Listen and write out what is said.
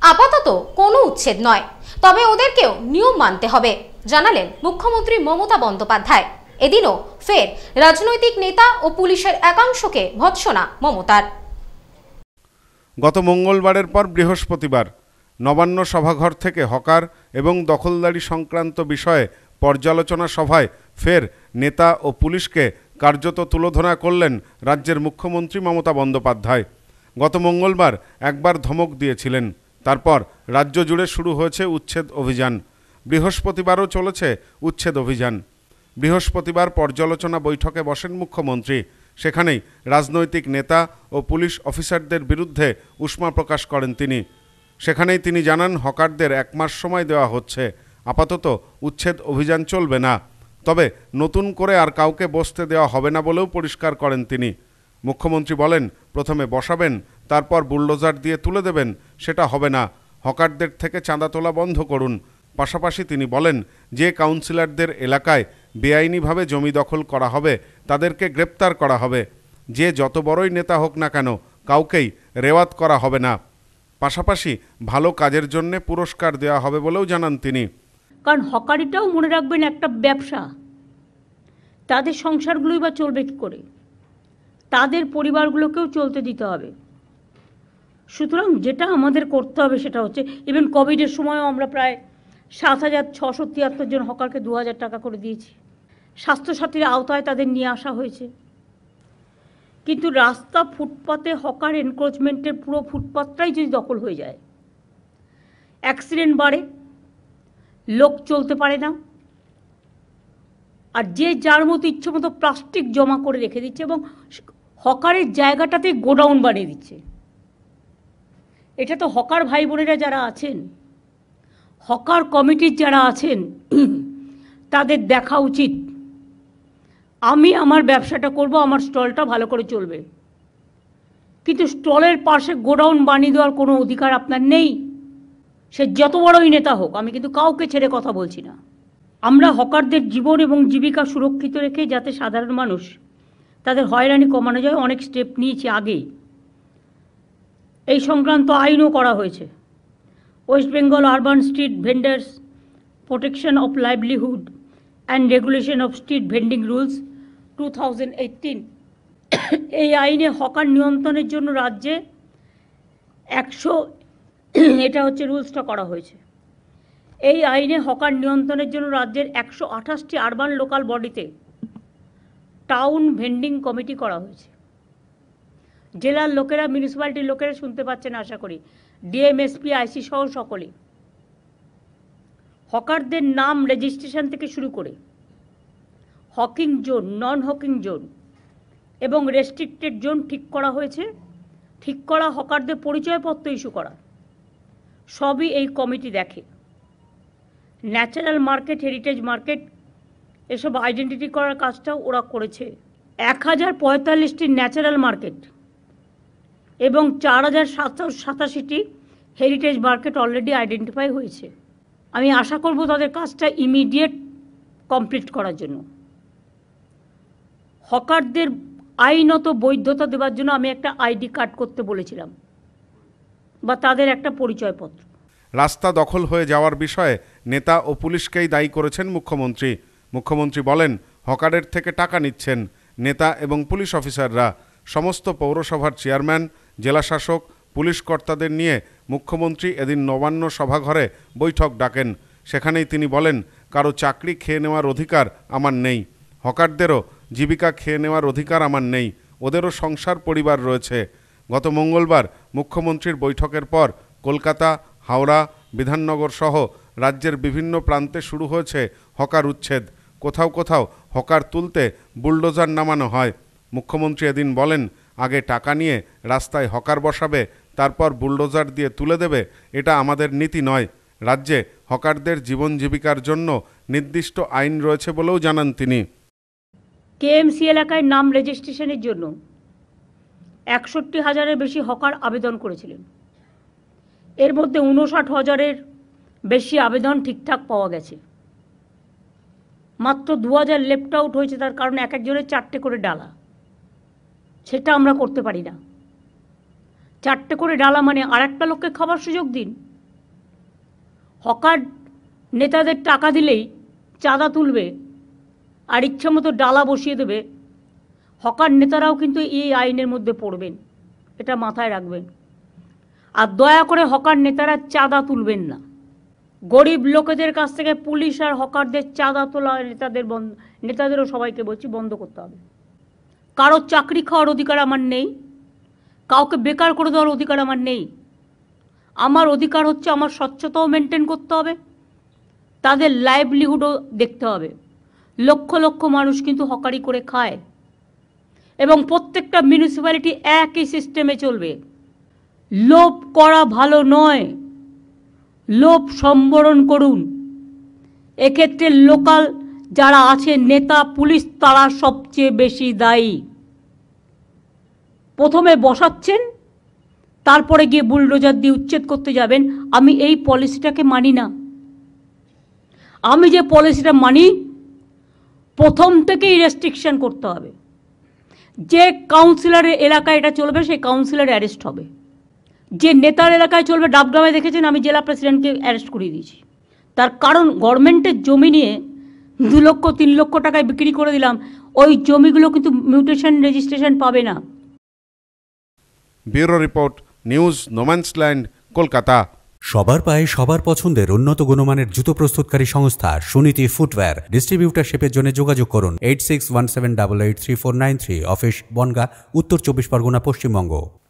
আপাতত কোনো উচ্ছেদ নয়, তবে ওদেরকেও নিয়ম মানতে হবে, জানালেন মুখ্যমন্ত্রী মমতা বন্দ্যোপাধ্যায়। এদিনও ফের রাজনৈতিক নেতা ও পুলিশের একাংশকে ভৎসনা মমতার। গত মঙ্গলবারের পর বৃহস্পতিবার নবান্ন সভাঘর থেকে হকার এবং দখলদারি সংক্রান্ত বিষয়ে পর্যালোচনা সভায় ফের নেতা ও পুলিশকে কার্যত তুলোধনা করলেন রাজ্যের মুখ্যমন্ত্রী মমতা বন্দ্যোপাধ্যায়। গত মঙ্গলবার একবার ধমক দিয়েছিলেন, তারপর রাজ্য জুড়ে শুরু হয়েছে উচ্ছেদ অভিযান। বৃহস্পতিবারও চলেছে উচ্ছেদ অভিযান। বৃহস্পতিবার পর্যালোচনা বৈঠকে বসেন মুখ্যমন্ত্রী। সেখানেই রাজনৈতিক নেতা ও পুলিশ অফিসারদের বিরুদ্ধে উষ্মা প্রকাশ করেন তিনি। সেখানেই তিনি জানান, হকারদের 1 মাস সময় দেওয়া হচ্ছে, আপাতত উচ্ছেদ অভিযান চলবে না, তবে নতুন করে আর কাউকে বসতে দেওয়া হবে না বলেও পরিষ্কার করেন তিনি। মুখ্যমন্ত্রী বলেন, প্রথমে বসাবেন, তারপর বুলডোজার দিয়ে তুলে দেবেন, সেটা হবে না। হকারদের থেকে চাঁদা তোলা বন্ধ করুন। পাশাপাশি তিনি বলেন, যে কাউন্সিলরদের এলাকায় বেআইনিভাবে জমি দখল করা হবে তাদেরকে গ্রেপ্তার করা হবে। যে যত বড়ই নেতা হোক না কেন, কাউকেই রেওয়াত করা হবে না। পাশাপাশি ভালো কাজের জন্য পুরস্কার দেওয়া হবে বলেও জানান তিনি। কারণ হকারিটাও মনে রাখবেন একটা ব্যবসা, তাদের সংসারগুলোই বা চলবে কী করে, তাদের পরিবারগুলোকেও চলতে দিতে হবে। সুতরাং যেটা আমাদের করতে হবে সেটা হচ্ছে, ইভেন কোভিডের সময়ও আমরা প্রায় 7,673 জন হকারকে 2,000 টাকা করে দিয়েছি। স্বাস্থ্যসাথীর আওতায় তাদের নিয়ে আসা হয়েছে। কিন্তু রাস্তা ফুটপাতে হকার এনক্রোচমেন্টের পুরো ফুটপাতটাই যদি দখল হয়ে যায়, অ্যাক্সিডেন্ট বাড়ে, লোক চলতে পারে না, আর যে যার মতো ইচ্ছে মতো প্লাস্টিক জমা করে রেখে দিচ্ছে এবং হকারের জায়গাটাতে গোডাউন বানিয়ে দিচ্ছে। এটা তো হকার ভাই বোনেরা যারা আছেন, হকার কমিটির যারা আছেন, তাদের দেখা উচিত। আমি আমার ব্যবসাটা করব, আমার স্টলটা ভালো করে চলবে, কিন্তু স্টলের পাশে গোডাউন বানিয়ে দেওয়ার কোনো অধিকার আপনার নেই, সে যত বড়ই নেতা হোক। আমি কিন্তু কাউকে ছেড়ে কথা বলছি না। আমরা হকারদের জীবন এবং জীবিকা সুরক্ষিত রেখে যাতে সাধারণ মানুষ তাদের হয়রানি কমানো যায়, অনেক স্টেপ নিয়েছি আগেই। এই সংক্রান্ত আইনও করা হয়েছে। West Bengal urban street vendors protection of livelihood and regulation of street vending rules 2018, এই আইনে হকার নিয়ন্ত্রণের জন্য রাজ্যে 100, এটা হচ্ছে রুলসটা করা হয়েছে। এই আইনে হকার নিয়ন্ত্রণের জন্য রাজ্যের 128টি আরবান লোকাল বডিতে টাউন ভেন্ডিং কমিটি করা হয়েছে। জেলার লোকেরা, মিউনিসিপ্যালিটির লোকেরা শুনতে পাচ্ছেন আশা করি, ডিএম, এসপি, আইসি সহ সকলে। হকারদের নাম রেজিস্ট্রেশন থেকে শুরু করে hawking zone, non hawking zone এবং রেস্ট্রিক্টেড জোন ঠিক করা হয়েছে। ঠিক করা হকারদের পরিচয়পত্র ইস্যু করা, সবই এই কমিটি দেখে। ন্যাচারাল মার্কেট, হেরিটেজ মার্কেট, এসব আইডেন্টিটি করার কাজটাও ওরা করেছে। 1045টি ন্যাচারাল মার্কেট এবং 4,787টি হেরিটেজ মার্কেট অলরেডি আইডেন্টিফাই হয়েছে। আমি আশা করব তাদের কাজটা ইমিডিয়েট কমপ্লিট করার জন্য। হকারদের আইনত বৈধতা দেওয়ার জন্য আমি একটা আইডি কার্ড করতে বলেছিলাম, বা তাদের একটা পরিচয়পত্র। রাস্তা দখল হয়ে যাওয়ার বিষয়ে নেতা ও পুলিশকেই দায়ী করেছেন মুখ্যমন্ত্রী। মুখ্যমন্ত্রী বলেন, হকারের থেকে টাকা নিচ্ছেন নেতা এবং পুলিশ অফিসাররা। সমস্ত পৌরসভার চেয়ারম্যান, জেলাশাসক, পুলিশ কর্তাদের নিয়ে মুখ্যমন্ত্রী এদিন নবান্ন সভাঘরে বৈঠক ডাকেন। সেখানেই তিনি বলেন, কারো চাকরি খেয়ে নেওয়ার অধিকার আমার নেই, হকারদেরও জীবিকা খেয়ে নেওয়ার অধিকার আমার নেই, ওদেরও সংসার পরিবার রয়েছে। গত মঙ্গলবার মুখ্যমন্ত্রীর বৈঠকের পর কলকাতা, হাওড়া, বিধাননগর সহ রাজ্যের বিভিন্ন প্রান্তে শুরু হয়েছে হকার উচ্ছেদ। কোথাও কোথাও হকার তুলতে বুলডোজার নামানো হয়। মুখ্যমন্ত্রী এদিন বলেন, আগে টাকা নিয়ে রাস্তায় হকার বসাবে, তারপর বুলডোজার দিয়ে তুলে দেবে, এটা আমাদের নীতি নয়। রাজ্যে হকারদের জীবন জীবিকার জন্য নির্দিষ্ট আইন রয়েছে বলেও জানান তিনি। কেএমসি এলাকায় নাম রেজিস্ট্রেশনের জন্য 61,000-এর বেশি হকার আবেদন করেছিলেন। এর মধ্যে 59,000-এর বেশি আবেদন ঠিকঠাক পাওয়া গেছে। মাত্র 2,000 লেফট আউট হয়েছে, তার কারণ এক একজনের 4টে করে ডালা। সেটা আমরা করতে পারি না। 4টে করে ডালা মানে আর একটা লোককে খাবার সুযোগ দিন। হকার নেতাদের টাকা দিলেই চাঁদা তুলবে আর ইচ্ছামতো ডালা বসিয়ে দেবে, হকার নেতারাও কিন্তু এই আইনের মধ্যে পড়বেন, এটা মাথায় রাখবেন। আর দয়া করে হকার নেতারা চাঁদা তুলবেন না। গরিব লোকেদের কাছ থেকে পুলিশ আর হকারদের চাঁদা তোলা নেতাদেরও সবাইকে বলছি বন্ধ করতে হবে। কারো চাকরি খাওয়ার অধিকার আমার নেই, কাউকে বেকার করে দেওয়ার অধিকার আমার নেই। আমার অধিকার হচ্ছে আমার স্বচ্ছতাও মেনটেন করতে হবে, তাদের লাইভলিহুডও দেখতে হবে। লক্ষ লক্ষ মানুষ কিন্তু হকারি করে খায় এবং প্রত্যেকটা মিউনিসিপ্যালিটি একই সিস্টেমে চলবে। লোভ করা ভালো নয়, লোভ সম্বরণ করুন। এক্ষেত্রে লোকাল যারা আছে নেতা পুলিশ তারা সবচেয়ে বেশি দায়ী। প্রথমে বসাচ্ছেন, তারপরে গিয়ে বুলডোজার দিয়ে উচ্ছেদ করতে যাবেন। আমি এই পলিসিটাকে মানি না। আমি যে পলিসিটা মানি, প্রথম থেকেই রেস্ট্রিকশন করতে হবে। যে কাউন্সিলরের এলাকায় এটা চলবে সেই কাউন্সিলর অ্যারেস্ট হবে। যে নেতার এলাকায় চলবে, ডাবগ্রামে দেখেছেন আমি জেলা প্রেসিডেন্টকে অ্যারেস্ট করিয়ে দিয়েছি। তার কারণ গভর্নমেন্টের জমি নিয়ে 2 লক্ষ 3 লক্ষ টাকায় বিক্রি করে দিলাম, ওই জমিগুলো কিন্তু মিউটেশন রেজিস্ট্রেশন পাবে না। Bureau report, news Nomansland, Kolkata. সবার পায়ে সবার পছন্দের উন্নত গুণমানের জুতো প্রস্তুতকারী সংস্থা সুনীতি ফুটওয়্যার। ডিস্ট্রিবিউটারশিপের জন্য যোগাযোগ করুন 8617883493, অফিস বনগাঁ, উত্তর 24 পরগনা, পশ্চিমবঙ্গ।